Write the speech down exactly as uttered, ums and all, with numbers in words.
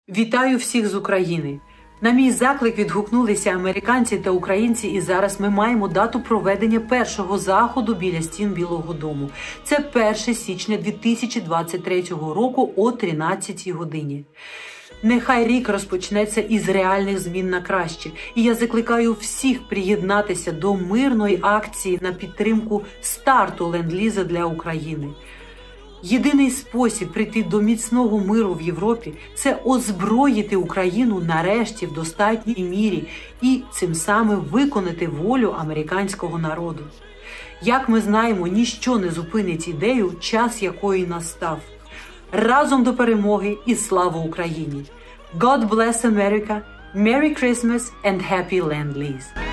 Вітаю всіх з України! На мій заклик відгукнулися американці та українці, і зараз ми маємо дату проведення першого заходу біля стін Білого дому. Це перше січня дві тисячі двадцять третього року о тринадцятій годині. Нехай рік розпочнеться із реальних змін на краще, і я закликаю всіх приєднатися до мирної акції на підтримку старту ленд-ліза для України. Єдиний спосіб прийти до міцного миру в Європі – це озброїти Україну нарешті в достатній мірі і цим самим виконати волю американського народу. Як ми знаємо, ніщо не зупинить ідею, час якої настав. Разом до перемоги і слава Україні! God bless America, Merry Christmas and Happy Land-Lease!